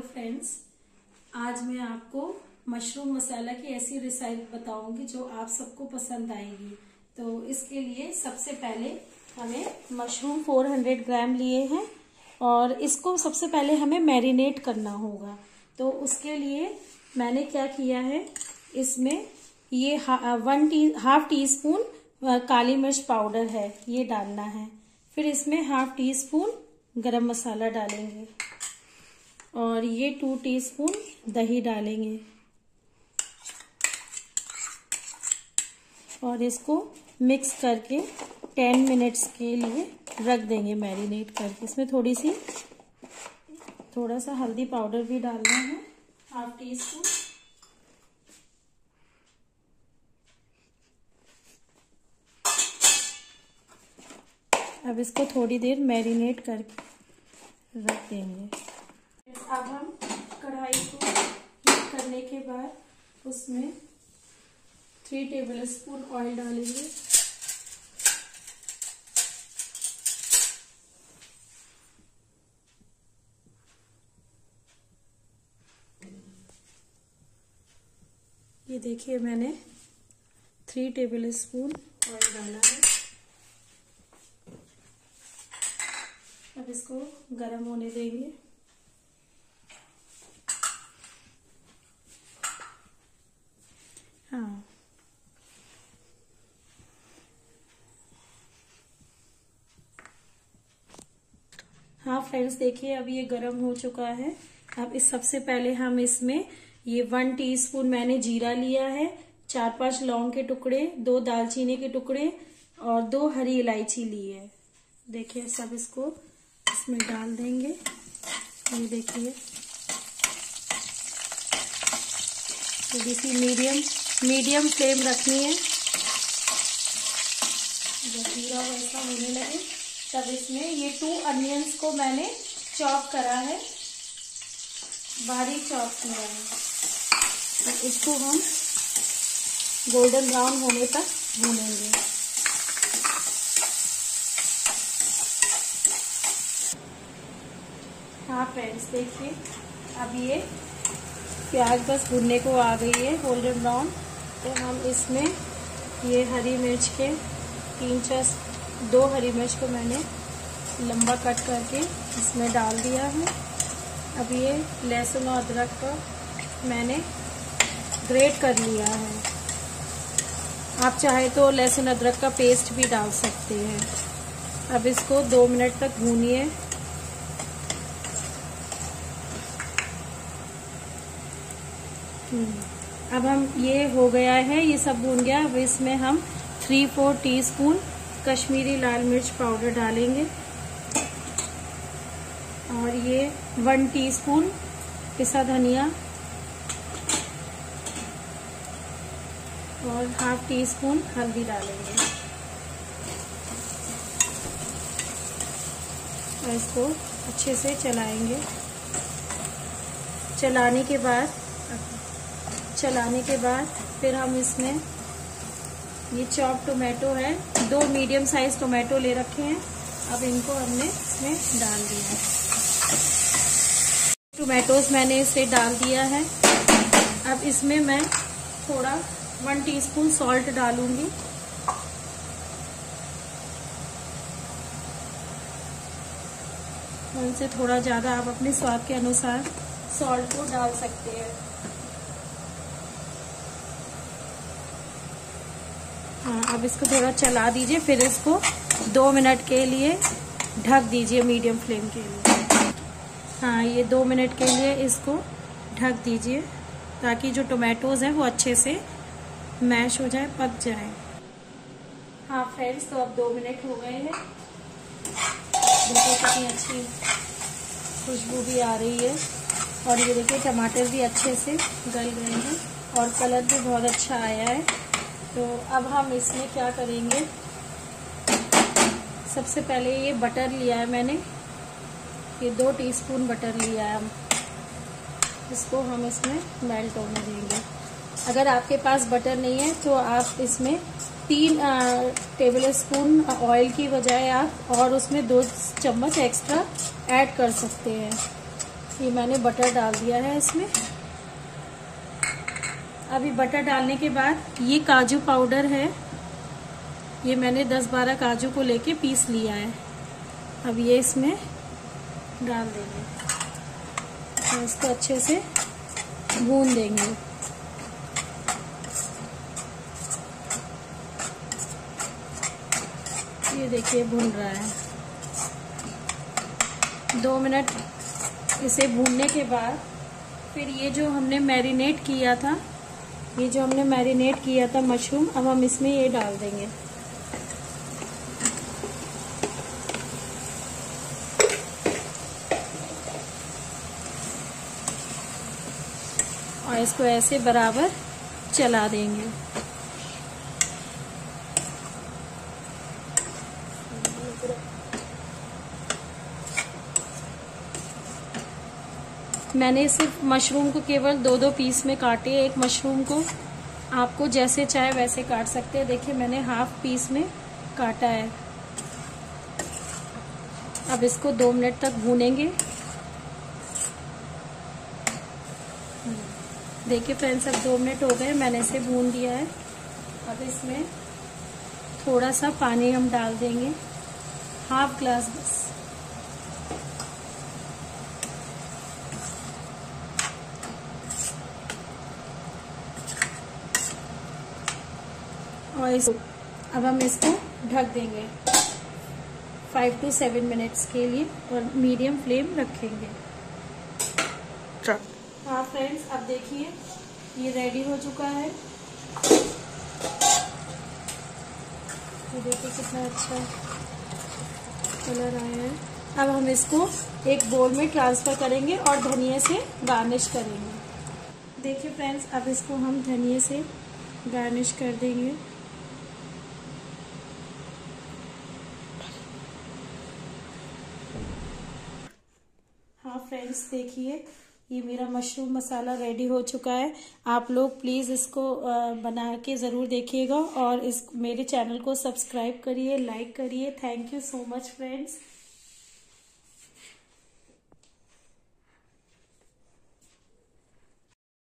Friends, आज मैं आपको मशरूम मसाला की ऐसी रेसिपी बताऊंगी जो आप सबको पसंद आएगी। तो इसके लिए सबसे पहले हमें मशरूम 400 ग्राम लिए हैं और इसको सबसे पहले हमें मैरिनेट करना होगा। तो उसके लिए मैंने क्या किया है, इसमें ये हाफ टी स्पून काली मिर्च पाउडर है, ये डालना है। फिर इसमें हाफ टी स्पून गरम मसाला डालेंगे और ये 2 टीस्पून दही डालेंगे और इसको मिक्स करके 10 मिनट्स के लिए रख देंगे मैरिनेट करके। इसमें थोड़ा सा हल्दी पाउडर भी डालना है, हाफ टी स्पून। अब इसको थोड़ी देर मैरिनेट करके रख देंगे। अब हम कढ़ाई को हीट करने के बाद उसमें 3 टेबलस्पून ऑयल डालेंगे। ये देखिए, मैंने 3 टेबलस्पून ऑयल डाला है। अब इसको गरम होने देंगे। हाँ फ्रेंड्स, देखिए अब ये गरम हो चुका है। अब इस सबसे पहले हम इसमें ये 1 टीस्पून मैंने जीरा लिया है, 4-5 लौंग के टुकड़े, 2 दालचीनी के टुकड़े और 2 हरी इलायची ली है। देखिए सब इसको इसमें डाल देंगे। ये देखिए, थोड़ी सी मीडियम फ्लेम रखनी है। जब जीरा वैसा होने लगे तब इसमें ये 2 अनियंस को मैंने चॉप करा है, बारीक चॉप किया है। तो इसको हम गोल्डन ब्राउन होने तक भूनेंगे। हाँ फ्रेंड्स, देखिए अब ये प्याज बस भुनने को आ गई है गोल्डन ब्राउन। तो हम इसमें ये हरी मिर्च के 2 हरी मिर्च को मैंने लंबा कट करके इसमें डाल दिया है। अब ये लहसुन और अदरक का मैंने ग्रेट कर लिया है। आप चाहे तो लहसुन अदरक का पेस्ट भी डाल सकते हैं। अब इसको 2 मिनट तक भूनिए। अब हम ये हो गया है, ये सब भून गया। अब इसमें हम 3-4 टीस्पून कश्मीरी लाल मिर्च पाउडर डालेंगे और ये 1 टीस्पून पिसा धनिया और हाफ टी स्पून हल्दी डालेंगे और इसको अच्छे से चलाएंगे। चलाने के बाद फिर हम इसमें ये चॉप टोमेटो है, 2 मीडियम साइज टोमेटो ले रखे हैं। अब इनको हमने इसमें डाल दिया है। टोमेटोज मैंने इसे डाल दिया है। अब इसमें मैं थोड़ा 1 टीस्पून सॉल्ट डालूंगी। उनसे थोड़ा ज्यादा आप अपने स्वाद के अनुसार सॉल्ट को डाल सकते हैं। हाँ, अब इसको थोड़ा चला दीजिए, फिर इसको 2 मिनट के लिए ढक दीजिए मीडियम फ्लेम के लिए। हाँ, ये 2 मिनट के लिए इसको ढक दीजिए ताकि जो टोमेटोज हैं वो अच्छे से मैश हो जाए, पक जाए। हाँ फ्रेंड्स, तो अब 2 मिनट हो गए हैं। देखिए कितनी अच्छी खुशबू भी आ रही है और ये देखिए टमाटर भी अच्छे से गल गए हैं और कलर भी बहुत अच्छा आया है। तो अब हम इसमें क्या करेंगे, सबसे पहले ये बटर लिया है मैंने, ये 2 टीस्पून बटर लिया है। इसको हम इसमें मेल्ट होने देंगे। अगर आपके पास बटर नहीं है तो आप इसमें 3 टेबलस्पून ऑयल की बजाय आप और उसमें 2 चम्मच एक्स्ट्रा ऐड कर सकते हैं। ये मैंने बटर डाल दिया है इसमें। अभी बटर डालने के बाद ये काजू पाउडर है, ये मैंने 10-12 काजू को लेके पीस लिया है। अब ये इसमें डाल देंगे और इसको अच्छे से भून देंगे। ये देखिए भून रहा है। 2 मिनट इसे भूनने के बाद फिर ये जो हमने मैरिनेट किया था, मशरूम, अब हम इसमें ये डाल देंगे। और इसको ऐसे बराबर चला देंगे। मैंने सिर्फ मशरूम को केवल 2-2 पीस में काटे। एक मशरूम को आपको जैसे चाहे वैसे काट सकते हैं। देखिए मैंने हाफ पीस में काटा है। अब इसको 2 मिनट तक भूनेंगे। देखिए फ्रेंड्स, अब 2 मिनट हो गए, मैंने इसे भून दिया है। अब इसमें थोड़ा सा पानी हम डाल देंगे, हाफ ग्लास बस। और अब हम इसको ढक देंगे 5 to 7 मिनट्स के लिए और मीडियम फ्लेम रखेंगे। हाँ फ्रेंड्स, अब देखिए ये रेडी हो चुका है। ये देखिए कितना अच्छा कलर आया है। अब हम इसको एक बोल में ट्रांसफर करेंगे और धनिया से गार्निश करेंगे। देखिए फ्रेंड्स, अब इसको हम धनिया से गार्निश कर देंगे। हाँ फ्रेंड्स, देखिए ये मेरा मशरूम मसाला रेडी हो चुका है। आप लोग प्लीज़ इसको बना के ज़रूर देखिएगा और मेरे चैनल को सब्सक्राइब करिए, लाइक करिए। Thank you so much friends.